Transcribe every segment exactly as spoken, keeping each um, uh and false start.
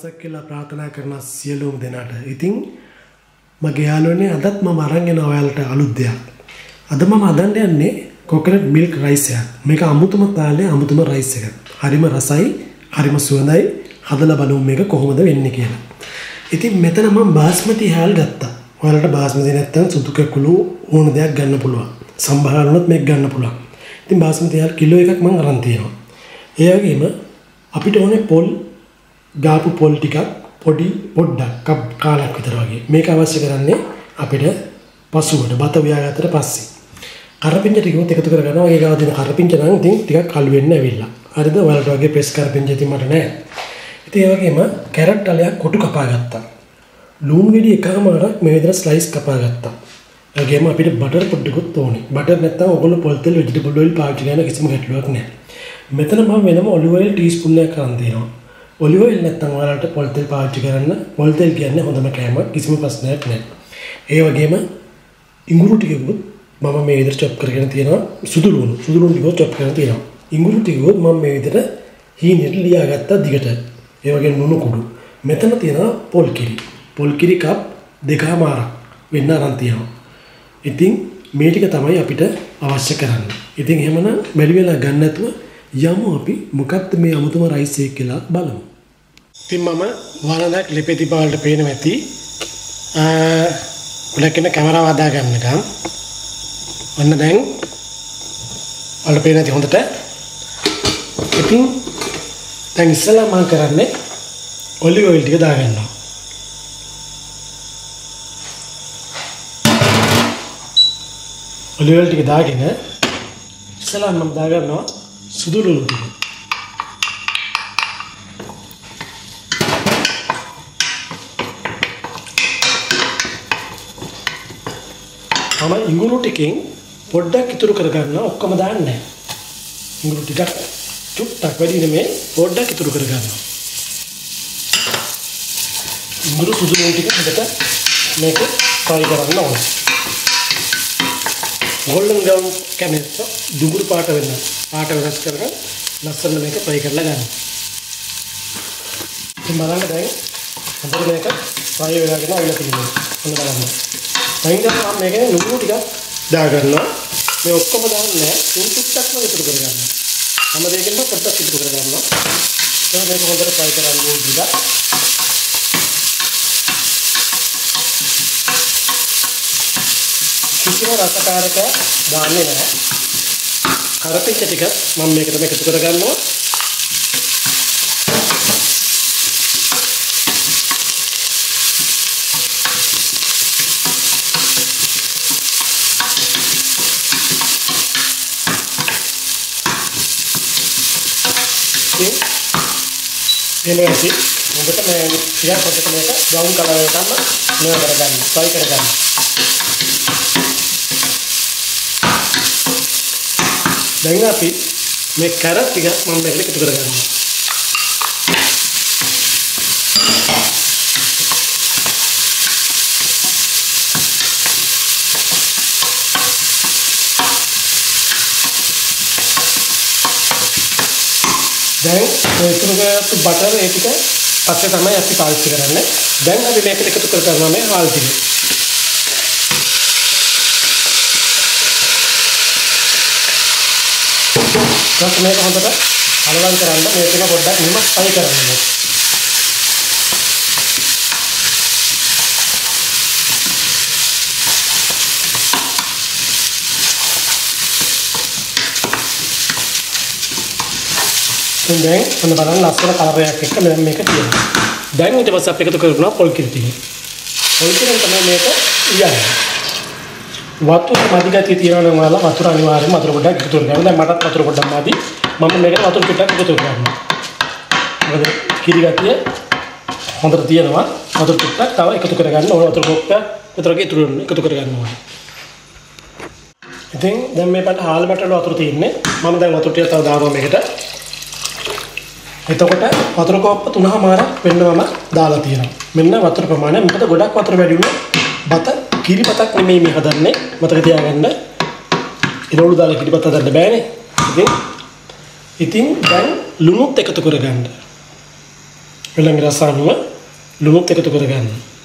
කියලා ප්‍රාර්ථනා කරන සියලුම දෙනාට. ඉතින් මගේ යාළුවනේ අදත් මම අරන් එන ඔයාලට අලුත් දෙයක්. අද මම අදන්න යන්නේ coconut milk rice එකක්. මේක අමුතුම තාලේ අමුතුම rice එකක්. හරිම රසයි, හරිම සුවඳයි. හදලා බලමු මේක කොහොමද වෙන්නේ කියලා. ඉතින් මෙතන මම බාස්මති හාල් ගත්තා. ඔයාලට බාස්මති නැත්තම් සුදු කකුළු ඕන දෙයක් ගන්න පුළුවන්. සම්භාර වුණත් මේක ගන්න පුළුවන්. ඉතින් බාස්මති හාල් කිලෝ එකක් මම අරන් තියෙනවා. ඒ වගේම අපිට ඕනේ පොල් ගාපු පොල් ටිකක් පොඩි පොඩ්ඩක් කප් කාලක් විතර වගේ. මේක අවශ්‍ය කරන්නේ අපිට පසුවට බත උයාගත්තට පස්සේ. කරපිංච ටිකවත් එකතු කරගන්නවා. ඒ ගාව දෙන කරපිංච නම් ඉතින් ටිකක් කළු වෙන්න ඇවිල්ලා. හරිද? ඔයාලට වගේ ප්‍රෙස් කරපිංච ඉතින් මට නෑ. ඉතින් ඒ වගේම කැරට් අලයක් කොටු කපා ගත්තා. ලුණු ගෙඩි එකමාරක් මේ විදිහට ස්ලයිස් කපා ගත්තා. ඒ වගේම අපිට බටර් පොඩ්ඩකුත් ඕනේ. බටර් නැත්තම් ඔයගොල්ලෝ පොල් තෙල් වෙජිටබල් ඔයිල් පාවිච්චි කරන කිසිම ගැටලුවක් නෑ. මෙතන මම වෙනම ඔලිව් ඔයිල් ටීස්පූන් එකක් අරන් තියෙනවා. ඔලිව් ඔයිල් නැත්තම් ඔයාලට පොල් තෙල් පාවිච්චි කරන්න. පොල් තෙල් කියන්නේ හොඳම කෑමක්. කිසිම ප්‍රශ්නයක් නෑ. ඒ වගේම ඉඟුරු ටිකකුත් මම මේ විදිහට චොප් කරගෙන තියෙනවා. සුදු ලුණු සුදු ලුණු ටිකක් චොප් කරගෙන තියෙනවා. ඉඟුරු ටිකකුත් මම මේ විදිහට හීනෙට ලියාගත්තා දිගට. ඒ වගේම ලුණු කුඩු. මෙතන තියෙනවා පොල් කිරි. පොල් කිරි කප් දෙකමාරක් වෙන්න අරන් තියෙනවා. ඉතින් මේ ටික තමයි අපිට අවශ්‍ය කරන්නේ. ඉතින් එහෙමනම් බැරි වෙලා ගන්න නැතුව යමු අපි මොකක්ද මේ අමුතුම රයිස් එක කියලා බලමු. ඉතින් මම වරණක් ලිපෙති පාල්ට පේන ඇති. අ උලකින කැමරාව හදා ගන්නකම්. ඔන්න දැන් වල පේන ඇති හොඳට. ඉතින් දැන් ඉස්සෙල්ලා මම කරන්නේ ඔලිව් ඔයිල් ටික දාගන්නවා. ඔලිව් ඔයිල් ටික දාගෙන ඉස්සෙල්ලා මම දාගන්නවා සුදු ලුණු ටික. මම ඉඟුරු ටිකෙන් පොඩ්ඩක් ඉතුරු කරගන්නවා. ඔක්කොම දාන්නේ නැහැ. ඉඟුරු ටිකක් චුට්ටක් වැඩි නෙමෙයි පොඩ්ඩක් ඉතුරු කරගන්නවා. ඉඟුරු සුදු ලුණු ටික හදට මේක ෆ්‍රයි කරන්න ඕනේ. ගෝල්ඩන් බ්‍රවුන් කැමෙත් දුඹුරු පාට වෙන්න. පාට වෙනස් කරගෙන ලස්සන මේක ෆ්‍රයි කරලා ගන්න. ඉතින් බලන්න දැන් හොඳට මේක ෆ්‍රයි වෙලාගෙන ආවිලා තියෙනවා. හොඳ බලන්න. දැන් ගත්තාම මේකේ ලුණු ටිකක් දාගන්නවා. මේ ඔක්කොම දාන්නේ නැහැ. තුන් චුට්ටක්ම ඉතුරු කරගන්නවා. හැම දෙයකින්ම පොඩ්ඩක් ඉතුරු කරගන්නවා. එහෙනම් මේක හොඳට ෆ්‍රයි කරන්න ඕනේ. කිසිම රසකාරක දාන්නේ නැහැ. කරපිංච ටික මම මේකට මේක එකතු කරගන්නවා. ඉතින් එනවාසි මොකද මේ ටිකක් හොදට මේක බ්‍රවුන් කලර් එකටම මේව කරගන්න. ෆ්‍රයි කරගන්න. දැන් අපි මේ කැරට් ටික මම මේකට එකතු කරගන්නවා. දැන් මේ ඉතුරුගත්තු බටර් ඒ ටික පස්සේ තමයි අපි පාවිච්චි කරන්නේ. දැන් අපි මේකට එකතු කරගන්නවා මේ හාල් ටික. ඊට මේක හොඳට හලවම් කරන්න මේකම පොඩ්ඩක් මෙහෙම ස්පයි කරන්න ඕනේ. දැන් ඔන්න බලන්න ලස්සන කලරයක් එක්ක දැන් මේක තියෙනවා. දැන් ඊට පස්සේ අපි එකතු කරනවා පොල් කිරි ටික. පොල් කිරිෙන් තමයි මේක ඉයන්නේ. වතුර මදි ගතිය තියනවා නම් ඔයාලා වතුර අනිවාර්යයෙන්ම වතුර පොඩ්ඩක් එකතු කරගන්න. දැන් මටත් වතුර පොඩ්ඩක් මදි. මම මේකට වතුර ටිකක් එකතු කරගන්නවා. මොකද කිරි ගතිය හොඳට තියෙනවා. වතුර ටිකක් තව එකතු කරගන්න ඕන. වතුර කොප්පයක් විතරක් ඉතුරු එකතු කරගන්න ඕනේ. ඉතින් දැන් මේ පැත්තේ හාල් බටර් වතුර තියෙන්නේ. මම දැන් වතුර ටික තව දානවා මේකට. එතකොට වතුර කෝප්ප තුනමාරක් වෙන්නවම දාලා තියෙනවා. මෙන්න වතුර ප්‍රමාණය. මොකද ගොඩක් වතුර වැඩි වුණොත් බත කිරි බතක් නෙමෙයි මේ හදන්නේ. මතක තියාගන්න. ඉරවලු දාලා කිරි බත හදන්න බෑනේ. ඉතින් ඉතින් දැන් ලුණුත් එකතු කරගන්න. ඊළඟ රසායනම ලුණුත් එකතු කරගන්න.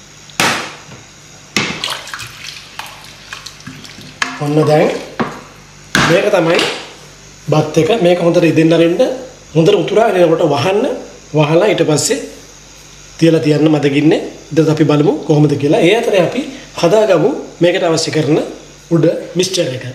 ඔන්න දැන් මේක තමයි බත් එක. මේක හොඳට ඉදෙන්න අරින්න හොඳට උතුරාගෙන එනකොට වහන්න. වහලා ඊට පස්සේ තියලා තියන්න මදගින්නේ. ඊට අපි බලමු කොහොමද කියලා. ඒ අතරේ අපි හදාගමු මේකට අවශ්‍ය කරන උඩ මික්ස්චර් එක.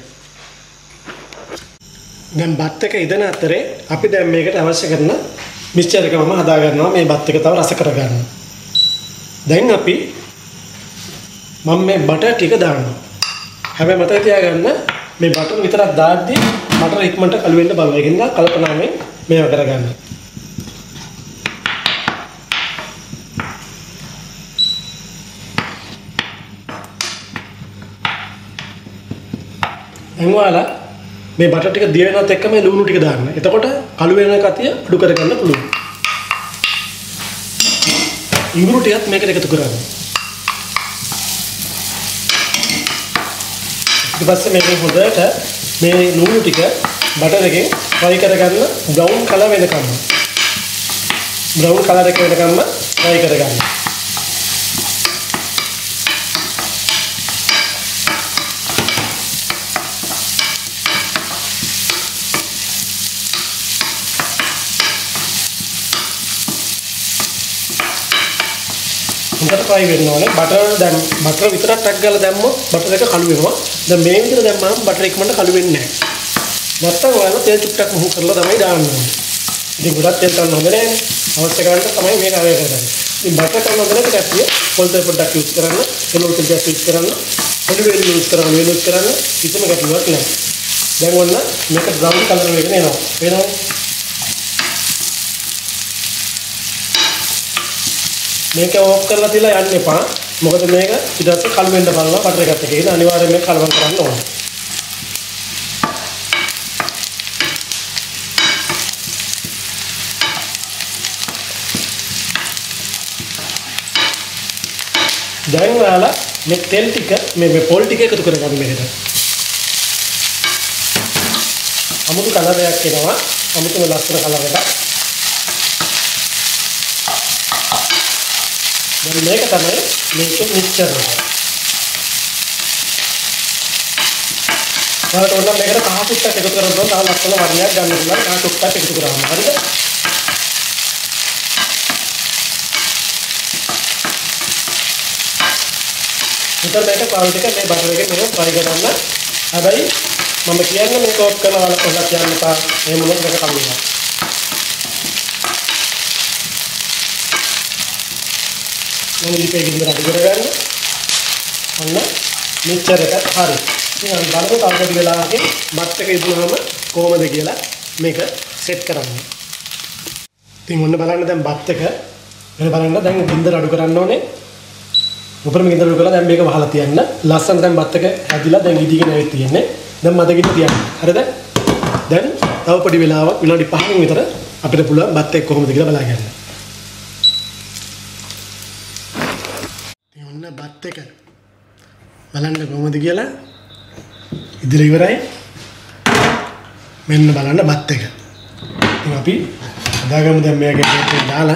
දැන් බත් එක ඉදෙන අතරේ අපි දැන් මේකට අවශ්‍ය කරන මික්ස්චර් එක මම හදා ගන්නවා. මේ බත් එක තව රස කරගන්න. දැන් අපි මම මේ බටර් ටික දානවා. හැබැයි මතක තියාගන්න මේ බටර් විතරක් දාද්දී බටර් ඉක්මනට කළු වෙන්න බලන්න. ඒකින්ද කල්පනාවෙන් මේව කරගන්න. එංගවාලා මේ බටර් ටික දිය වෙනත් එක්ක මේ ලුණු ටික දාන්න. එතකොට කළු වෙන කතිය අඩු කරගන්න පුළුවන්. ඉඟුරු ටිකත් මේකට එකතු කරගන්න. ඊට පස්සේ මේක හොඳට මේ ලුණු ටික බටර් එකෙන් ෆ්‍රයි කරගන්න බ්‍රවුන් කලර් වෙනකම්. බ්‍රවුන් කලර් එක වෙනකම්ම ෆ්‍රයි කරගන්න. හොඳට ෆ්‍රයි වෙන්න ඕනේ. බටර් දැන් බටර් විතරක් ටක් ගාලා දැම්මොත් බටර් එක කළු වෙනවා. දැන් මේ විදිහට දැම්මම බටර් ඉක්මනට කළු වෙන්නේ නැහැ. නැත්තම් ඔයාලා තෙල් චුට්ටක් මුහු කරලා තමයි දාන්න ඕනේ. ඉතින් ගොඩක් තෙල් ගන්න හොඳ නැහැ. අවශ්‍ය කරන්න තමයි මේක අරගෙන කරන්නේ. ඉතින් බටර් ගන්න හොඳ නැති කට්ටිය පොල් තෙල් පොඩ්ඩක් යූස් කරන්න, එළවලු තෙල් ටිකක් යූස් කරන්න, පොඩි වේලි යූස් කරන්න, වේලි යූස් කරන්න කිසිම ගැටලුවක් නැහැ. දැන් ඔන්න මේක බ්‍රවුන් කලර් එකකට එනවා. වෙනවා. මේක ඕෆ් කරලා තියලා යන්න එපා. මොකද මේක ඊට පස්සේ කළු වෙන්න බලනවා බටර් එකත් එක්ක. ඒක අනිවාර්යයෙන් මේක කලවම් කරන්න ඕනේ. දැන් ඔයාලා මේ තෙල් ටික මේ මේ පොල් ටික එකතු කරගන්න මේකට. අමුතු කලරයක් එනවා. අමුතුම ලස්සන කලර් එකක්. දැන් මේක තමයි මේකේ මික්ස්චර් එක. ඔයාලට ඕන නම් මේකට කහ කුට්ටක් එකතු කරලා තව ලස්සන වර්ණයක් ගන්න පුළුවන්. කහ කුට්ටක් එකතු කරාම හරිද? විතර මේක පාවිච්චි කරලා මේ බටර් එකේ මෙහෙම ෆ්‍රයි කරන්න. හැබැයි මම කියන්නේ මේක ඔෆ් කරලා වල පොඩ්ඩක් කියන්න එපා. එහෙම වුණොත් මේක කළු වෙනවා. මම ඉලිපේ ගිහින් රට කරගන්න. ඔන්න මික්ස්චර් එක හරි. ඉතින් අපි බලමු තව පොඩි වෙලාවකින් බත් එක ඉදුනහම කොහොමද කියලා මේක සෙට් කරන්නේ. ඉතින් ඔන්න බලන්න දැන් බත් එක මෙන්න බලන්න දැන් ගින්දර අඩු කරන්න ඕනේ. උඩරම ගින්දර අඩු කරලා දැන් මේක වහලා තියන්න. ලස්සන දැන් බත් එක හැදිලා දැන් ඉදීගෙන ඇවිත් තියෙන්නේ. දැන් මදකින් තියන්න. හරිද? දැන් තව පොඩි වෙලාවක් විනාඩි පහකින් විතර අපිට පුළුවන් බත් එක කොහොමද කියලා බලා ගන්න. ඔන්න බත් එක බලන්න කොහොමද කියලා ඉදිරිය ඉවරයි. මෙන්න බලන්න බත් එක. ඉතින් අපි හදාගමු දැන් මේක එකේ දාලා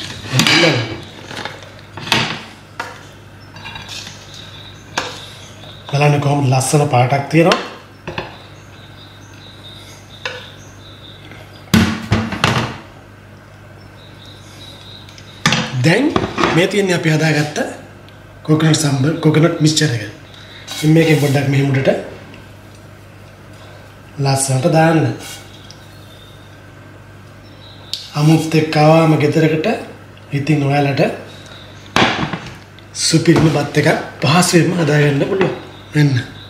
බලන්න කොහොමද ලස්සන පාටක් තියෙනවා. දැන් මේ තියෙන්නේ අපි හදාගත්ත coconut sambal coconut mixture එක. ඉතින් මේකෙන් පොඩ්ඩක් මෙහෙම උඩට ලස්සනට දාන්න. අමුත් එක්ක ආවම ගෙදරකට ඉතින් ඔයාලට සුපිරිම බත් එකක් පහසුවෙන්ම හදාගන්න පුළුවන්. මෙන්න.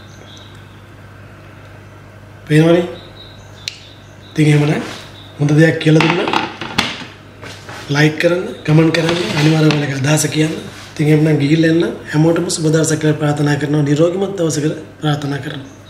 පේනවනේ? ඉතින් එහෙමනම් හොඳ දෙයක් කියලා දුන්නා. ලයික් කරන්න, කමෙන්ට් කරන්න, අනිවාර්යයෙන්ම ඔයාලගේ අදහස කියන්න. ඉතින් එහෙනම් ගිහිල්ලා එන්න හැමෝටම සුබ දවසක් කියලා ප්‍රාර්ථනා කරනවා. නිරෝගීමත් දවසක ප්‍රාර්ථනා කරනවා.